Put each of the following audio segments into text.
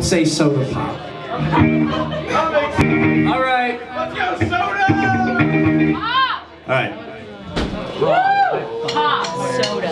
say soda pop. All right. Let's go, soda! All right. Pop soda.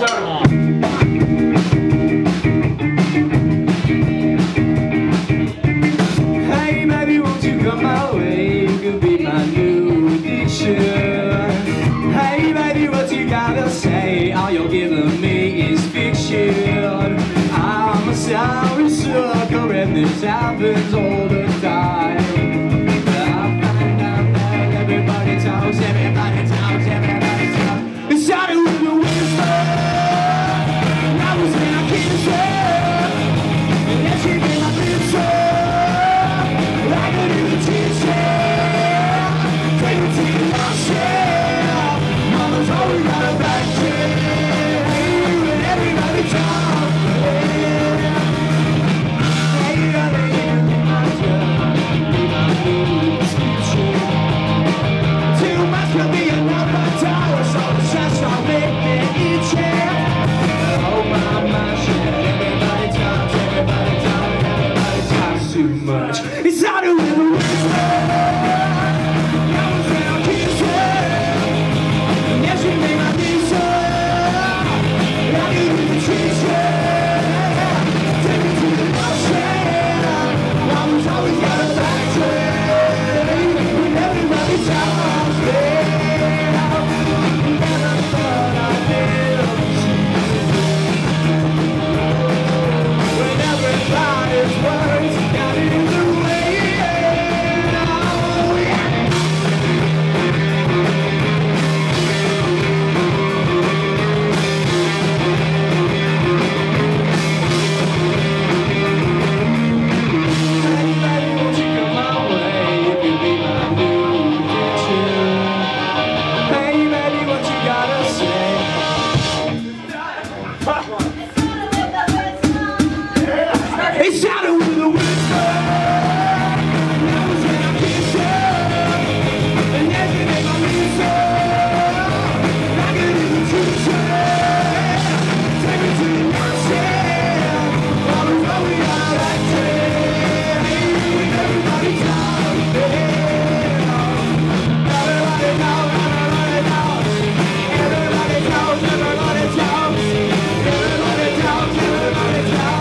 Hey baby, won't you come my way? You could be my new addiction. Hey baby, what you gotta say? All you're giving me is fiction. I'm a sorry sucker and this happens all the time. I find out that everybody talks. It started with a whisper. I was in a kitchen, and then she made my lips up. I could even teach it. Take it to the ocean. Mama's always got a back chain. And everybody talks. Hey, I think my job be my new teacher. Too much could be enough for dollar, so the stress I'll make me eat it. Oh my shit. Everybody talks too much. It started with a whisper. I was in a kitchen, and yes, she made my pizza. I could be the teacher. Take me to the ocean. Mama's always got a back train. When everybody talks, never thought I'd live to see when everybody's words got in the way. Oh, yeah. Hey, baby, won't you come my way? You can be my new addiction. Hey, baby, what you gotta say? It started with a whisper. I was in a kitchen, and then she made my pizza. I could even teach it. Take me to the ocean. Mama's always got a back train. When everybody talks, everybody knows, everybody knows. Everybody knows, everybody talks. Everybody talks, everybody talks.